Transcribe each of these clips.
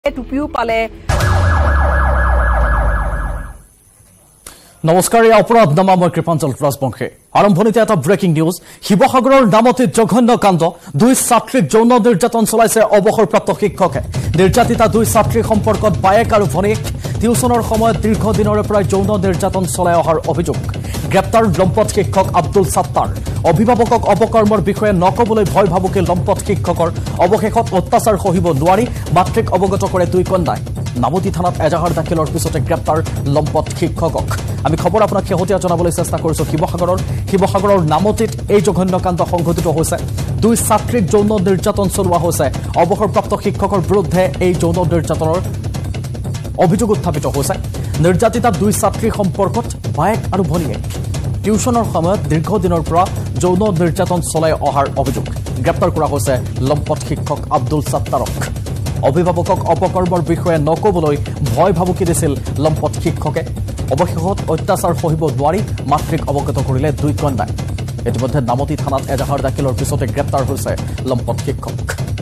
টুপিও পালে নমস্কাৰ অপৰাধনামা মই কৃপাঞ্জল ৰাজবংশী আৰম্ভণিতে এটা ব্ৰেকিং নিউজ শিৱসাগৰৰ নামতি জঘন্য কাণ্ড দুই ছাত্ৰীক যৌন নিৰ্যাতন চলাইছে অৱসৰপ্ৰাপ্ত শিক্ষকে নিৰ্যাতিতা দুই ছাত্ৰীৰ সম্পৰ্কত বায়েক আৰু ভনীক টিউচনৰ সময়ত দীৰ্ঘদিনৰে পৰা যৌন নিৰ্যাতন চলাই অহাৰ অভিযোগ গ্ৰেপ্তাৰ লম্পট শিক্ষক আব্দুল সাত্তাৰ অভিভাৱকক অপকৰ্মৰ বিষয়ে নকবলৈ ভয় ভাবুকি লম্পট শিক্ষকৰ অৱশেষত অত্যাচাৰ সহিব নোৱাৰি মাতৃক অৱগত কৰে দুই কন্যাই নামতি থানাত এজাহাৰ দাখিলৰ পিছতে গ্ৰেপ্তাৰ লম্পট শিক্ষকক আমি খবৰ আপোনাক শেহতীয়া জনাবলৈ চেষ্টা কৰিছো শিৱসাগৰৰ নামতিত এই জঘন্য কাণ্ড সংঘটিত হৈছে দুই ছাত্ৰীক যৌন নিৰ্যাতন চলোৱা হৈছে অৱসৰপ্ৰাপ্ত শিক্ষকৰ বিৰুদ্ধে এই যৌন নিৰ্যাতনৰ অভিযোগ উত্থাপিত হৈছে নিৰ্যাতিতা দুই ছাত্ৰীৰ সম্পৰ্কত বায়েক আৰু ভনীয়েক টিউচনৰ সময়ত দীৰ্ঘদিনৰ পৰা যৌন নিৰ্যাতন চলাই অহাৰ অভিযোগ গ্ৰেপ্তাৰ কৰা হৈছে লম্পট শিক্ষক আব্দুল সাত্তাৰক অভিভাৱকক অপকৰ্মৰ বিষয়ে নকবলৈ ভয় ভাবুকি দিছিল লম্পট শিক্ষকে অৱশেষত অত্যাচাৰ সহিব নোৱাৰি মাতৃক অৱগত কৰিলে দুই কন্যাই ইতিমধ্যে নামতি থানাত এজাহাৰ দাখিলৰ পিছতে গ্ৰেপ্তাৰ হৈছে লম্পট শিক্ষক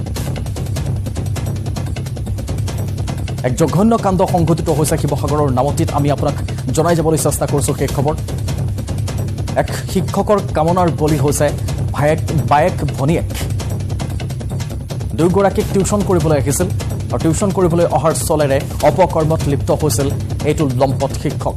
এক জঘন্য কাণ্ড সংঘটিত হৈছে শিৱসাগৰৰ নামতিত আমি আপোনাক জনাই যাবলৈ চেষ্টা কৰিছো সেই খবৰ এক শিক্ষকৰ কামনাৰ বলি হৈছে বায়েক ভনীয়েক দুয়োগৰাকীক টিউচন কৰিবলৈ আহিছিল আৰু টিউচন কৰিবলৈ অহাৰ চলেৰে অপকৰ্মত লিপ্ত হৈছিল এইটো লম্পট শিক্ষক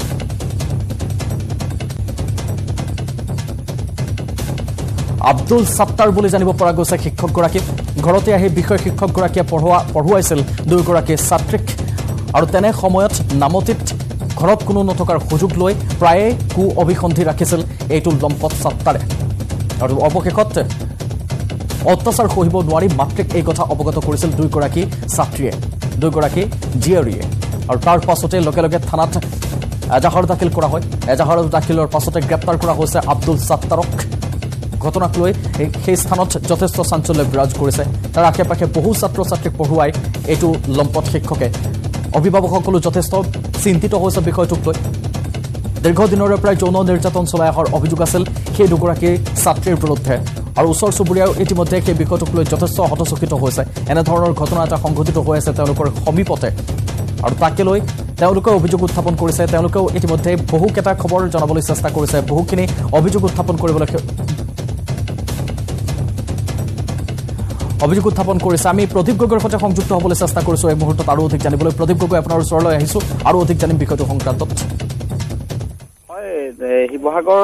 আব্দুল সাত্তাৰ বুলি জানিব পৰা গৈছে শিক্ষকগৰাকী ঘৰতে আহি বিষয় শিক্ষকগৰাকীয়ে পঢ়ুৱাইছিল দুয়োগৰাকী ছাত্ৰীক আৰু তেনে সময়ত নামতিত ঘৰত কোনো নথকাৰ সুযোগ লৈ প্ৰায়ে কু অভিসন্ধি ৰাখিছিল এইটো লম্পট সাত্তাৰে আৰু অৱশেষত অত্যাচাৰ সহিব নোৱাৰি মাতৃক এই কথা অৱগত কৰিছিল দুয়োগৰাকী ছাত্ৰীয়ে দুয়োগৰাকী জীয়ৰীয়ে আৰু তাৰ পাছতে লগে লগে থানাত এজাহাৰ দাখিল কৰা হয় এজাহাৰ দাখিলৰ পাছতে গ্ৰেপ্তাৰ কৰা হৈছে আব্দুল সাত্তাৰক ঘটনাক লৈ সেই স্থানত যথেষ্ট চাঞ্চল্য বিৰাজ কৰিছে তাৰ আশে পাশে বহু ছাত্ৰ ছাত্ৰীক পঢ়ুৱাই এইটো লম্পট শিক্ষকে অভিভাৱকসকলো যথেষ্ট চিন্তিত হৈছে বিষয়টোক লৈ দীৰ্ঘদিনৰে পৰা যৌন নিৰ্যাতন চলাই অহাৰ অভিযোগ আছিল সেই দুগৰাকী ছাত্ৰীৰ বিৰুদ্ধে আৰু ওচৰ চুবুৰীয়াও ইতিমধ্যে সেই বিষয়টোক লৈ যথেষ্ট হতচকিত হৈছে এনেধৰণৰ ঘটনা এটা সংঘটিত হৈ আছে তেওঁলোকৰ সমীপতে আৰু তাকে লৈ তেওঁলোকে অভিযোগ উত্থাপন কৰিছে তেওঁলোকেও ইতিমধ্যে বহুকেইটা খবৰ জনাবলৈ চেষ্টা কৰিছে বহুখিনি অভিযোগ উত্থাপন কৰিছে আমি প্ৰদীপ গগৈৰ সৈতে সংযুক্ত হ'বলৈ চেষ্টা কৰিছো এই মুহূৰ্তত আৰু অধিক জানিবলৈ প্ৰদীপ গগৈ আপোনাৰ ওচৰলৈ আহিছো আৰু অধিক জানিম বিষয়টো সংক্ৰান্তত হয় শিৱসাগৰ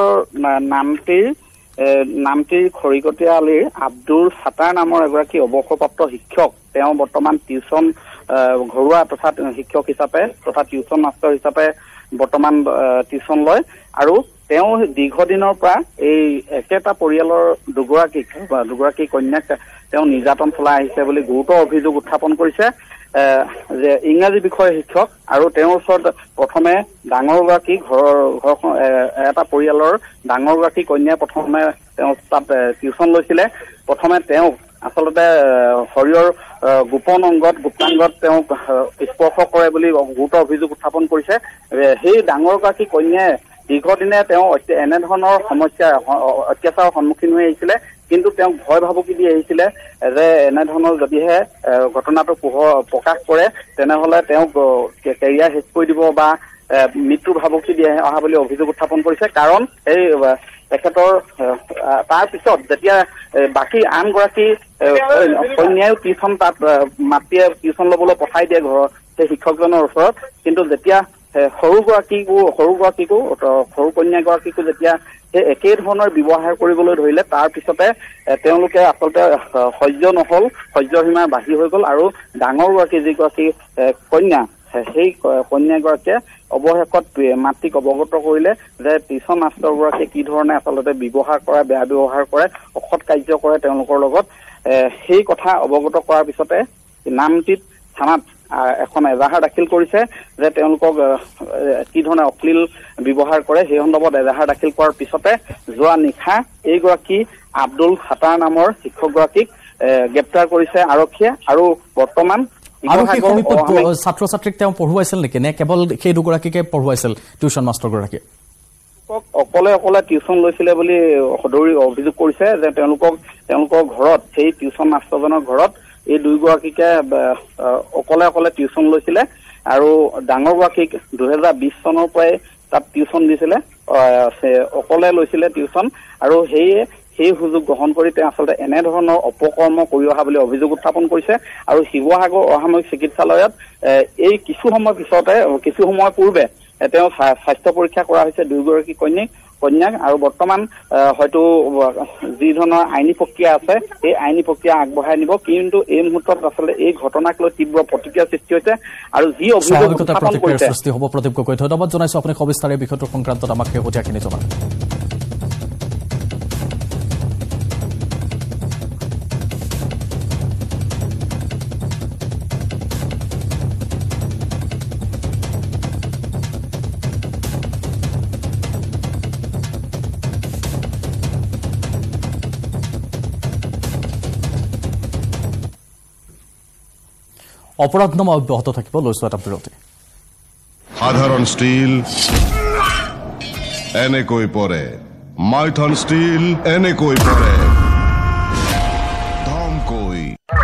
নামটিৰ খৰিকটীয়া আলিৰ আব্দুল সাত্তাৰ নামৰ এগৰাকী অৱসৰপ্ৰাপ্ত শিক্ষক তেওঁ বৰ্তমান টিউচন ঘৰুৱা তথা শিক্ষক হিচাপে তথা টিউচন মাষ্টৰ হিচাপে বৰ্তমান টিউচন লয় আৰু তেওঁ দীৰ্ঘদিনৰ পৰা এই একেটা পৰিয়ালৰ দুগৰাকী কন্যাক তেওঁ নিৰ্যাতন চলাই আহিছে বুলি গুৰুতৰ অভিযোগ উত্থাপন কৰিছে যে ইংৰাজী বিষয়ৰ শিক্ষক আৰু তেওঁৰ ওচৰত প্ৰথমে ডাঙৰগৰাকী ঘৰখন এটা পৰিয়ালৰ ডাঙৰগৰাকী কন্যাই প্ৰথমে তেওঁ তাত টিউচন লৈছিলে প্ৰথমে তেওঁ আচলতে শৰীৰৰ গুপ্তাংগত তেওঁক স্পৰ্শ কৰে বুলি গুৰুতৰ অভিযোগ উত্থাপন কৰিছে সেই ডাঙৰগৰাকী কন্যাই দীৰ্ঘদিনে তেওঁ এনেধৰণৰ সমস্যা অত্যাচাৰৰ সন্মুখীন হৈ আহিছিলে কিন্তু তেওঁক ভয় ভাবুকি দি আহিছিলে যে এনেধৰণৰ যদিহে ঘটনাটো প্ৰকাশ কৰে তেনেহলে তেওঁক কেৰিয়াৰ শেষ কৰি দিব বা মৃত্যু ভাবুকি দি অহা বুলি অভিযোগ উত্থাপন কৰিছে কাৰণ এই তেখেতৰ তাৰ পিছত যেতিয়া বাকী আনগৰাকী কন্যায়ো টিউচন তাত মাতৃয়ে টিউচন ল'বলৈ পঠাই দিয়ে ঘৰৰ সেই শিক্ষকজনৰ ওচৰত কিন্তু যেতিয়া সৰু কন্যাগৰাকীকো যেতিয়া সেই একে ধৰণৰ ব্যৱহাৰ কৰিবলৈ ধৰিলে তাৰ পিছতে তেওঁলোকে আচলতে সহ্যৰ সীমা বাঢ়ি হৈ গ'ল আৰু ডাঙৰগৰাকী যিগৰাকী কন্যা সেই কন্যাগৰাকীয়ে অৱশেষত মাতৃক অৱগত কৰিলে যে টিউচন মাষ্টৰগৰাকীয়ে কি ধৰণে আচলতে ব্যৱহাৰ কৰে বেয়া ব্যৱহাৰ কৰে অসৎ কাৰ্য কৰে তেওঁলোকৰ লগত সেই কথা অৱগত কৰাৰ পিছতে নামটিত থানাত এখন এজাহাৰ দাখিল কৰিছে যে তেওঁলোকক কি ধৰণে অশ্লীল ব্যৱহাৰ কৰে সেই সন্দৰ্ভত এজাহাৰ দাখিল কৰাৰ পিছতে যোৱা নিশা এইগৰাকী আব্দুল সাত্তাৰ নামৰ শিক্ষকগৰাকীক গ্ৰেপ্তাৰ কৰিছে আৰক্ষীয়ে আৰু বৰ্তমান ছাত্ৰ ছাত্ৰীক তেওঁ পঢ়ুৱাইছিল নেকি নে কেৱল সেই দুগৰাকীকে পঢ়ুৱাইছিল টিউচন মাষ্টৰগৰাকীয়ে অকলে টিউচন লৈছিলে বুলি সদৰি অভিযোগ কৰিছে যে তেওঁলোকৰ ঘৰত সেই টিউচন মাষ্টৰজনৰ ঘৰত এই দুইগৰাকীকে অকলে টিউচন লৈছিলে আৰু ডাঙৰগৰাকীক 2020 চনৰ পৰাই তাত টিউচন দিছিলে অকলে লৈছিলে টিউচন আৰু সেই সুযোগ গ্ৰহণ কৰি তেওঁ আচলতে এনে ধৰণৰ অপকৰ্ম কৰি অহা বুলি অভিযোগ উত্থাপন কৰিছে আৰু শিৱসাগৰ অসামৰিক চিকিৎসালয়ত এই কিছু সময় পূৰ্বে তেওঁ স্বাস্থ্য পৰীক্ষা কৰা হৈছে দুইগৰাকী কন্যাক আৰু বৰ্তমান হয়তো যি ধৰণৰ আইনী প্ৰক্ৰিয়া আছে এই আইনী প্ৰক্ৰিয়া আগবঢ়াই নিব কিন্তু এই মুহূৰ্তত আচলতে এই ঘটনাক লৈ তীব্ৰ প্ৰতিক্ৰিয়া সৃষ্টি হৈছে আৰু যি অভিযোগ উত্থাপন কৰিছে সৃষ্টি হ'ব প্ৰদীপ গগৈ ধন্যবাদ জনাইছো আপুনি সবিস্তাৰে বিষয়টোৰ সংক্ৰান্তত আমাক শেহতীয়াখিনি জনালে অপৰাধনামা অব্যাহত থাকিব লৈছো এটা বিৰতি সাধাৰণ ষ্টীল এনেকৈ পৰে মাইথন ষ্টীল এনেকৈ পৰে ধমকৈ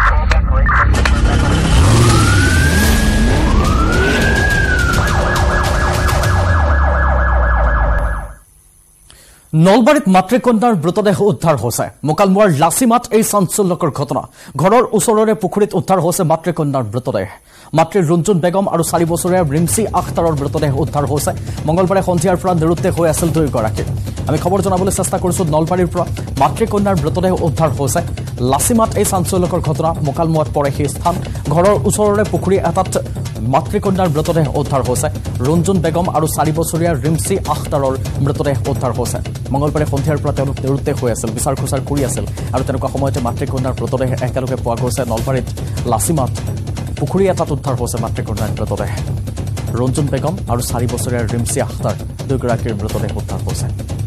নলবাৰীত মাতৃকন্যাৰ মৃতদেহ উদ্ধাৰ হৈছে মোকালমোৱাৰ লাচিমাত এই চাঞ্চল্যকৰ ঘটনা ঘৰৰ ওচৰৰে পুখুৰীত উদ্ধাৰ হৈছে মাতৃকন্যাৰ মৃতদেহ মাতৃ ৰুঞ্জুন বেগম আৰু 4 বছৰীয়া ৰিমচি আখতাৰৰ মৃতদেহ উদ্ধাৰ হৈছে মঙলবাৰে সন্ধিয়াৰ পৰা নিৰুদ্দেশ হৈ আছিল দুয়োগৰাকী আমি খবৰ জনাবলৈ চেষ্টা কৰিছো নলবাৰীৰ পৰা মাতৃকন্যাৰ মৃতদেহ উদ্ধাৰ হৈছে লাচিমাত এই চাঞ্চল্যকৰ ঘটনা মোকালমোৱাত পৰে সেই স্থান ঘৰৰ ওচৰৰে পুখুৰী এটাত মাতৃকন্যাৰ মৃতদেহ উদ্ধাৰ হৈছে ৰুঞ্জুন বেগম আৰু 4 বছৰীয়া ৰিমচি আখতাৰৰ মৃতদেহ উদ্ধাৰ হৈছে মঙলবাৰে সন্ধিয়াৰ পৰা তেওঁলোক নিৰুদ্দেশ হৈ আছিল বিচাৰ খোচাৰ কৰি আছিল আৰু তেনেকুৱা সময়তে মাতৃকন্যাৰ মৃতদেহ একেলগে পোৱা গৈছে নলবাৰীত লাচিমাত পুখুৰী এটাত উদ্ধাৰ হৈছে মাতৃকন্যাৰ মৃতদেহ ৰুঞ্জুন বেগম আৰু 4 বছৰীয়া ৰিমচি আখতাৰ দুয়োগৰাকীৰ মৃতদেহ উদ্ধাৰ হৈছে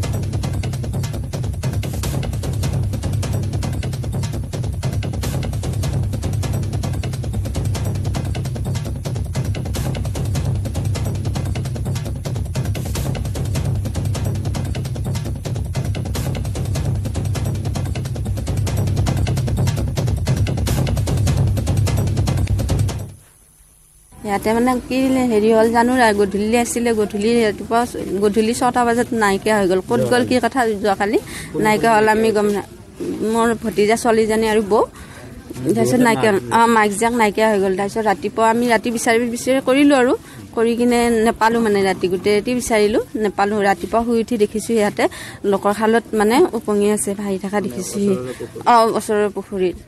ইয়াতে মানে কি হেৰি হ'ল জানো গধূলি আছিলে ৰাতিপুৱা গধূলি 6টা বজাত নাইকিয়া হৈ গ'ল ক'ত গ'ল কি কথা যোৱাকালি নাইকিয়া হ'ল আমি গম মোৰ ভতিজা ছোৱালীজনী আৰু বৌ তাৰপিছত নাইকিয়া মাইকজাক নাইকিয়া হৈ গ'ল তাৰপিছত ৰাতিপুৱা আমি ৰাতি বিচাৰি কৰিলোঁ আৰু কৰি কিনে নেপালোঁ মানে ৰাতি গোটেই ৰাতি বিচাৰিলোঁ নেপালোঁ ৰাতিপুৱা শুই উঠি দেখিছোঁ ইয়াতে লোকৰ খালত মানে উপঙি আছে ভাহি থকা দেখিছোঁ ওচৰৰ পুখুৰীত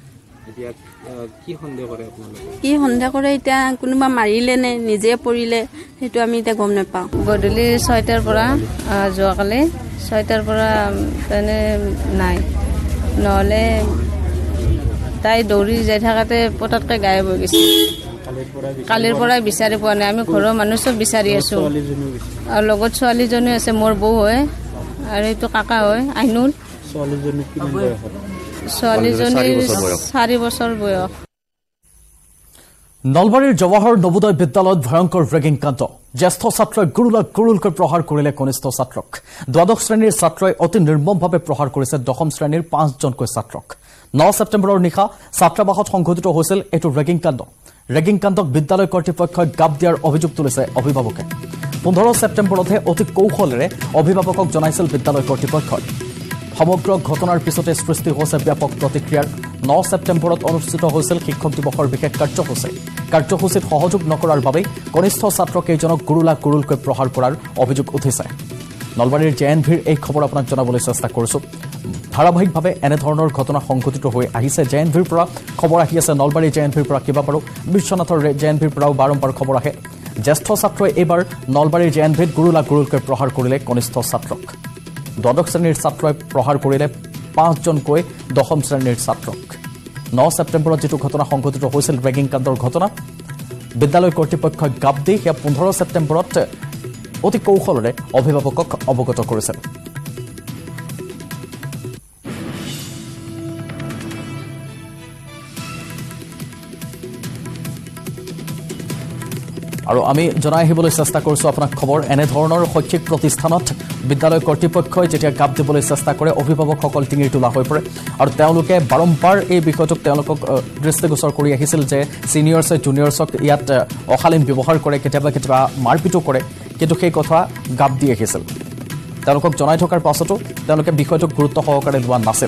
কি সন্দেহ কৰে এতিয়া কোনোবা মাৰিলে নে নিজে পৰিলে সেইটো আমি এতিয়া গম নাপাওঁ গধূলি 6টাৰ পৰা যোৱাকালি 6টাৰ পৰা তেনে নাই নহ'লে তাই দৌৰি যাই থাকাতে পটককৈ গায়ব হৈ গৈছে কালিৰ পৰাই বিচাৰি পোৱা নাই আমি ঘৰৰ মানুহ চব বিচাৰি আছোঁ আৰু লগত ছোৱালীজনীও আছে মোৰ বৌ হয় আৰু এইটো কাকা হয় আইনুল ছোৱালীজনীৰ 4 বছৰ বয়স নলবাৰীৰ জৱাহৰ নবোদয় বিদ্যালয়ত ভয়ংকৰ ৰেগিং কাণ্ড জ্যেষ্ঠ ছাত্ৰই গুৰুলকৈ প্ৰহাৰ কৰিলে কনিষ্ঠ ছাত্ৰক দ্বাদশ শ্ৰেণীৰ ছাত্ৰই অতি নিৰ্মমভাৱে প্ৰহাৰ কৰিছে দশম শ্ৰেণীৰ 5জনকৈ ছাত্ৰক 9 ছেপ্টেম্বৰৰ নিশা ছাত্ৰাবাসত সংঘটিত হৈছিল এইটো ৰেগিং কাণ্ডক বিদ্যালয় কৰ্তৃপক্ষই গাপ দিয়াৰ অভিযোগ তুলিছে অভিভাৱকে 15 ছেপ্টেম্বৰতহে অতি কৌশলেৰে অভিভাৱকক জনাইছিল বিদ্যালয় কৰ্তৃপক্ষই সমগ্ৰ ঘটনাৰ পিছতে সৃষ্টি হৈছে ব্যাপক প্ৰতিক্ৰিয়াৰ 9 ছেপ্টেম্বৰত অনুষ্ঠিত হৈছিল শিক্ষক দিৱসৰ বিশেষ কাৰ্যসূচীত সহযোগ নকৰাৰ বাবে কনিষ্ঠ ছাত্ৰকেইজনক গুৰুলকৈ প্ৰহাৰ কৰাৰ অভিযোগ উঠিছে নলবাৰীৰ জেএনভিৰ এই খবৰ আপোনাক জনাবলৈ চেষ্টা কৰিছো ধাৰাবাহিকভাৱে এনেধৰণৰ ঘটনা সংঘটিত হৈ আহিছে জেএনভিৰ পৰা খবৰ আহি আছে নলবাৰী জেএনভিৰ পৰা কিবা পাৰো বিশ্বনাথৰ জেএনভিৰ পৰাও বাৰম্বাৰ খবৰ আহে জ্যেষ্ঠ ছাত্ৰই এইবাৰ নলবাৰীৰ জেএনভিত গুৰুলকৈ প্ৰহাৰ কৰিলে কনিষ্ঠ ছাত্ৰক দ্বাদশ শ্ৰেণীৰ ছাত্ৰই প্ৰহাৰ কৰিলে 5জনকৈ দশম শ্ৰেণীৰ ছাত্ৰক 9 ছেপ্টেম্বৰত যেটো ঘটনা সংঘটিত হৈছিল ৰেগিং কাণ্ডৰ ঘটনা বিদ্যালয় কৰ্তৃপক্ষই গাপ দি 15 ছেপ্টেম্বৰত অতি কৌশলেৰে অভিভাৱকক অৱগত কৰিছিল আৰু আমি জনাই আহিবলৈ চেষ্টা কৰিছোঁ আপোনাক খবৰ এনে ধৰণৰ শৈক্ষিক প্ৰতিষ্ঠানত বিদ্যালয় কৰ্তৃপক্ষই যেতিয়া গাপ দিবলৈ চেষ্টা কৰে অভিভাৱকসকল টিঙিৰ তোলা হৈ পৰে আৰু তেওঁলোকে বাৰম্বাৰ এই বিষয়টোক তেওঁলোকক দৃষ্টিগোচৰ কৰি আহিছিল যে ছিনিয়ৰ্ছে জুনিয়ৰ্ছক ইয়াত অশালীন ব্যৱহাৰ কৰে কেতিয়াবা কেতিয়াবা মাৰপিটো কৰে কিন্তু সেই কথা গাপ দি আহিছিল তেওঁলোকক জনাই থকাৰ পাছতো তেওঁলোকে বিষয়টোক গুৰুত্ব সহকাৰে লোৱা নাছিল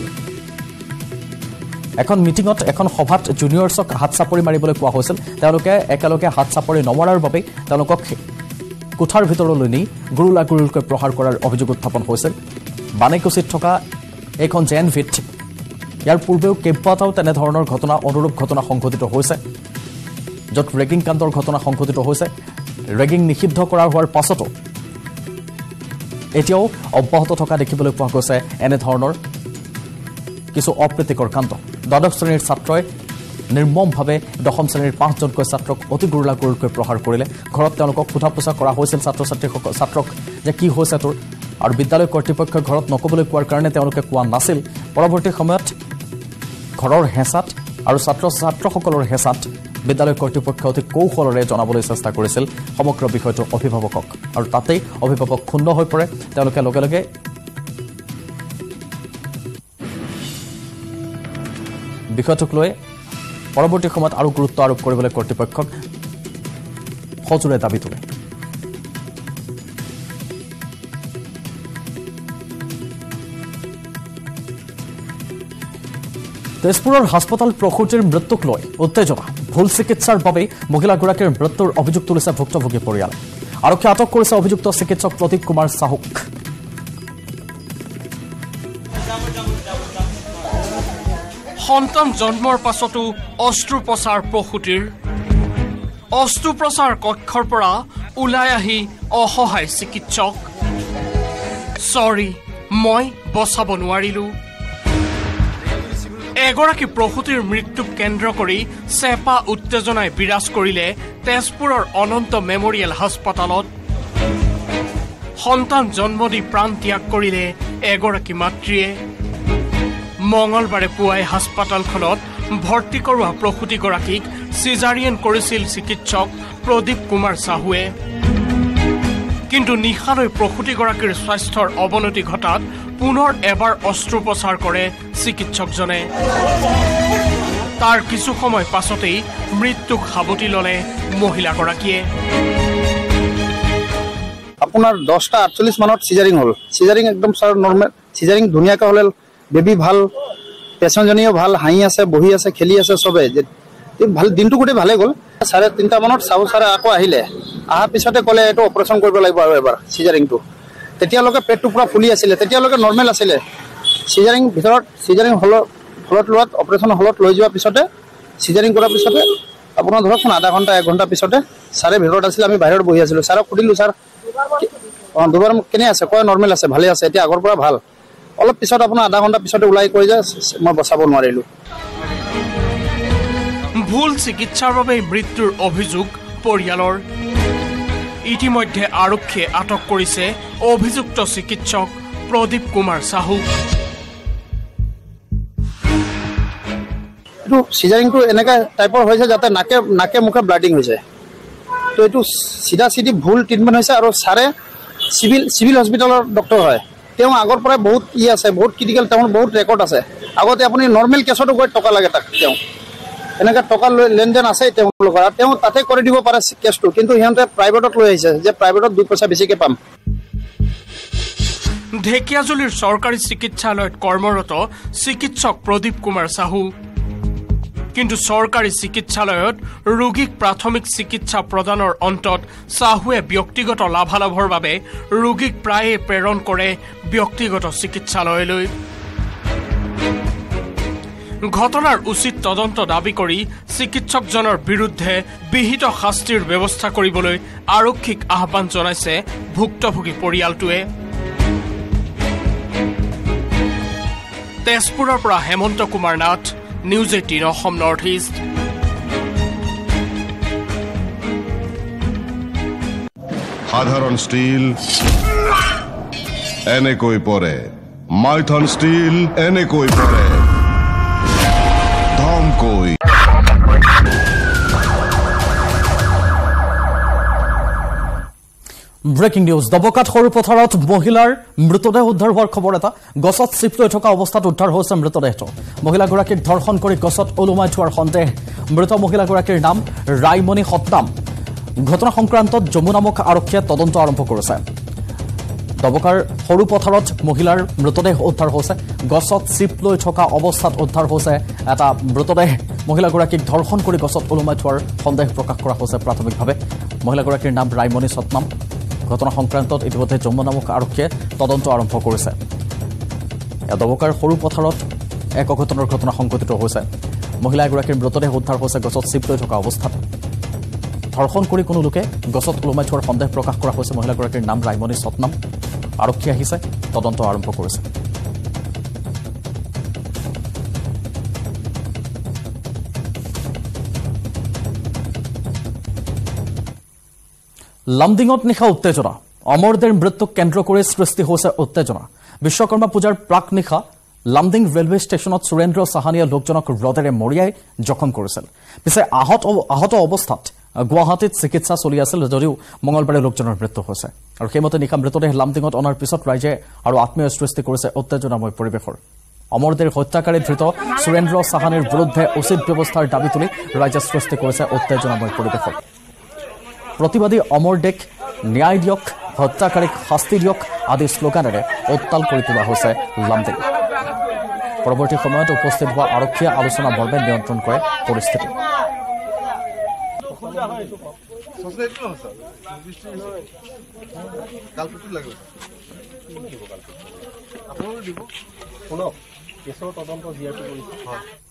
এখন মিটিঙত এখন সভাত জুনিয়ৰ্ছক হাত চাপৰি মাৰিবলৈ কোৱা হৈছিল তেওঁলোকে একেলগে হাত চাপৰি নমৰাৰ বাবে তেওঁলোকক কোঠাৰ ভিতৰলৈ নি গুৰুলাগুৰুলকৈ প্ৰহাৰ কৰাৰ অভিযোগ উত্থাপন হৈছিল বানেকুচিত থকা এইখন জেএনভিত ইয়াৰ পূৰ্বেও কেইবাটাও তেনেধৰণৰ ঘটনা অনুৰূপ ঘটনা সংঘটিত হৈছে য'ত ৰেগিং কাণ্ডৰ ঘটনা সংঘটিত হৈছে ৰেগিং নিষিদ্ধ কৰা হোৱাৰ পাছতো এতিয়াও অব্যাহত থকা দেখিবলৈ পোৱা গৈছে এনেধৰণৰ কিছু অপ্ৰীতিকৰ কাণ্ড দ্বাদশ শ্ৰেণীৰ ছাত্ৰই নিৰ্মমভাৱে দশম শ্ৰেণীৰ 5জনকৈ ছাত্ৰক অতি গুৰুলাগুৰুলকৈ প্ৰহাৰ কৰিলে ঘৰত তেওঁলোকক সোধা পোছা কৰা হৈছিল ছাত্ৰক যে কি হৈছে তোৰ আৰু বিদ্যালয় কৰ্তৃপক্ষই ঘৰত নকবলৈ কোৱাৰ কাৰণে তেওঁলোকে কোৱা নাছিল পৰৱৰ্তী সময়ত ঘৰৰ হেঁচাত আৰু ছাত্ৰসকলৰ হেঁচাত বিদ্যালয় কৰ্তৃপক্ষই অতি কৌশলেৰে জনাবলৈ চেষ্টা কৰিছিল সমগ্ৰ বিষয়টো অভিভাৱকক আৰু তাতেই অভিভাৱক ক্ষুণ্ণ হৈ পৰে তেওঁলোকে লগে লগে বিষয়টোক লৈ পৰৱৰ্তী সময়ত আৰু গুৰুত্ব আৰোপ কৰিবলৈ কৰ্তৃপক্ষক সজোৰে দাবী তোলে তেজপুৰৰ হাস্পতাল প্ৰসূতিৰ মৃত্যুক লৈ উত্তেজনা ভুল চিকিৎসাৰ বাবে মহিলাগৰাকীৰ মৃত্যুৰ অভিযোগ তুলিছে ভুক্তভোগী পৰিয়াল আৰক্ষী আটক কৰিছে অভিযুক্ত চিকিৎসক প্ৰদীপ কুমাৰ সাহুক সন্তান জন্মৰ পাছতো অস্ত্ৰোপচাৰ প্ৰসূতিৰ অস্ত্ৰোপচাৰ কক্ষৰ পৰা ওলাই আহি অসহায় চিকিৎসক সৰি মই বচাব নোৱাৰিলো এগৰাকী প্ৰসূতিৰ মৃত্যুক কেন্দ্ৰ কৰি চেপা উত্তেজনাই বিৰাজ কৰিলে তেজপুৰৰ অনন্ত মেমৰিয়েল হাস্পতালত সন্তান জন্ম দি প্ৰাণ ত্যাগ কৰিলে এগৰাকী মাতৃয়ে মঙলবাৰে পুৱাই হাস্পতালখনত ভৰ্তি কৰোৱা প্ৰসূতিগৰাকীক সিজাৰিয়ান কৰিছিল চিকিৎসক প্ৰদীপ কুমাৰ সাহুৱে কিন্তু নিশালৈ প্ৰসূতিগৰাকীৰ স্বাস্থ্যৰ অৱনতি ঘটাত পুনৰ এবাৰ অস্ত্ৰোপচাৰ কৰে চিকিৎসকজনে তাৰ কিছু সময় পাছতেই মৃত্যুক সাৱটি ল'লে মহিলাগৰাকীয়ে আপোনাৰ 10:48 মানত সিজাৰিং হল সিজাৰিং একদম সাৰ নরমাল সিজাৰিং ধুনিয়াকৈ হল বেবি ভাল পেশেন্টজনীও ভাল হাঁহি আছে বহি আছে খেলি আছে সবে ভাল দিনটো গোটে ভালে গল 3:30 মানত সাউ সাৰে আকৌ আহিলে আহা পিছতে কলে এটো অপাৰেশন কৰিব লাগিব আৰু এবাৰ সিজাৰিংটো তেতিয়ালৈকে পেটটো পুৰা ফুলি আছিল তেতিয়ালৈকে নরমাল আছিল সিজাৰিং ভিতৰত সিজাৰিং হলত লোৱাত অপাৰেশন হলত লৈ যোৱা পিছতে সিজাৰিং কৰাৰ পিছতে আপোনাৰ ধৰক আধা ঘণ্টা 1 ঘণ্টা পিছতে সাৰে ভিতৰত আছিল আমি বাহিৰত বহি আছিলো সাৰক সুধিলো সাৰ দুবাৰ কেনে আছে কয় নরমাল আছে ভালে আছে এতিয়া আগৰ পৰা ভাল অলপ পিছত আপোনাৰ আধা ঘণ্টা পিছতে ওলাই কৈ যে মই বচাব নোৱাৰিলো ভুল চিকিৎসাৰ বাবে মৃত্যুৰ অভিযোগ পৰিয়ালৰ ইতিমধ্যে আৰক্ষীয়ে আটক কৰিছে অভিযুক্ত চিকিৎসক প্ৰদীপ কুমাৰ সাহু এটো সিজাৰিংটো এনেকা টাইপৰ হৈছে যাতে নাকে মুখে ব্লাডিং হৈছে তো এটো সিধা সিধি ভুল ট্ৰিটমেন্ট হৈছে আৰু সাৰে সিভিল হস্পিটালৰ ডক্টৰ হয় তেও আগৰ পৰা বহুত আছে বহুত ক্ৰিটিক্যাল তেও বহুত ৰেকৰ্ড আছে আগতে আপুনি নরমাল কেছটো গৈ টকা লাগে তাক তেও এনেকা টকা লেনদেন আছে তেও লগৰ তেও তাতে কৰি দিব পাৰে কেছটো কিন্তু হিহঁতে প্ৰাইভেটত লৈ আহিছে যে প্ৰাইভেটত 2 পইচা বেছিকে পাম ঢেকিয়াজুলিৰ চৰকাৰী চিকিৎসালয়ত কৰ্মৰত চিকিৎসক প্ৰদীপ কুমাৰ সাহু কিন্তু চৰকাৰী চিকিৎসালয়ত ৰোগীক প্ৰাথমিক চিকিৎসা প্ৰদানৰ অন্তত সাহুৱে ব্যক্তিগত লাভালাভৰ বাবে ৰোগীক প্ৰায়ে প্ৰেৰণ কৰে ব্যক্তিগত চিকিৎসালয়লৈ ঘটনাৰ উচিত তদন্ত দাবী কৰি চিকিৎসকজনৰ বিৰুদ্ধে বিহিত শাস্তিৰ ব্যৱস্থা কৰিবলৈ আৰক্ষীক আহ্বান জনাইছে ভুক্তভোগী পৰিয়ালটোৱে তেজপুৰৰ পৰা Hemanta Kumar Nath News 18 Assam Northeast. সাধারণ স্টিল এনে কই পরে মাইথন স্টিল এনে কই পরে ধম কই ব্ৰেকিং নিউজ দবকাত সৰু পথাৰত মহিলাৰ মৃতদেহ উদ্ধাৰ হোৱাৰ খবৰ এটা গছত চিপ লৈ থকা অৱস্থাত উদ্ধাৰ হৈছে মৃতদেহটো মহিলাগৰাকীক ধৰ্ষণ কৰি গছত ওলোমাই থোৱাৰ সন্দেহ মৃত মহিলাগৰাকীৰ নাম ৰাইমণি সতনাম ঘটনা সংক্ৰান্তত যমুনামুখ আৰক্ষীয়ে তদন্ত আৰম্ভ কৰিছে দবকাৰ সৰু পথাৰত মহিলাৰ মৃতদেহ উদ্ধাৰ হৈছে গছত চিপ লৈ থকা অৱস্থাত উদ্ধাৰ হৈছে এটা মৃতদেহ মহিলাগৰাকীক ধৰ্ষণ কৰি গছত ওলোমাই থোৱাৰ সন্দেহ প্ৰকাশ কৰা হৈছে প্ৰাথমিকভাৱে মহিলাগৰাকীৰ নাম ৰাইমণি সতনাম ঘটনা সংক্ৰান্তত ইতিমধ্যে যমুনামুখ আৰক্ষীয়ে তদন্ত আৰম্ভ কৰিছে দবকাৰ সৰু পথাৰত এক অঘটনৰ ঘটনা সংঘটিত হৈছে মহিলা এগৰাকীৰ মৃতদেহ উদ্ধাৰ হৈছে গছত চিপ লৈ থকা অৱস্থাত ধৰ্ষণ কৰি কোনো লোকে গছত ওলোমাই থোৱাৰ সন্দেহ প্ৰকাশ কৰা হৈছে মহিলাগৰাকীৰ নাম ৰাইমণি সতনাম আৰক্ষী আহিছে তদন্ত আৰম্ভ কৰিছে লামডিঙত নিশা উত্তেজনা অমৰদের মৃত্যুক কেন্দ্ৰ কৰি সৃষ্টি হৈছে উত্তেজনা বিশ্বকৰ্মা পূজাৰ প্ৰাক নিশা লামডিং ৰেলৱে ষ্টেচনত সুৰেন্দ্ৰ সাহানিয়া লোকজনক ৰদেৰে মৰিয়াই জখম কৰিছিল পিছে আহত অৱস্থাত গুৱাহাটীত চিকিৎসা চলি আছিল যদিও মঙলবাৰে লোকজনৰ মৃত্যু হৈছে আৰু সেইমতে নিশা মৃতদেহ লামডিঙত অনাৰ পিছত ৰাইজে আৰু আত্মীয় সৃষ্টি কৰিছে উত্তেজনাময় পৰিৱেশৰ অমৰদের হত্যাকাৰী ধৃত সুৰেন্দ্ৰ সাহানিৰ বিৰুদ্ধে উচিত ব্যৱস্থাৰ দাবী তুলি ৰাইজে সৃষ্টি কৰিছে উত্তেজনাময় পৰিৱেশৰ প্ৰতিবাদী অমৰ দেক ন্যায় দিয়ক হত্যাকাৰীক শাস্তি দিয়ক আদি শ্লোগানেৰে উত্তাল কৰি তোলা হৈছে লামডিং পৰৱৰ্তী সময়ত উপস্থিত হোৱা আৰক্ষীয়ে আলোচনা মৰ্মে নিয়ন্ত্ৰণ কৰে পৰিস্থিতি কেছৰ তদন্ত জিআৰপি কৰিছে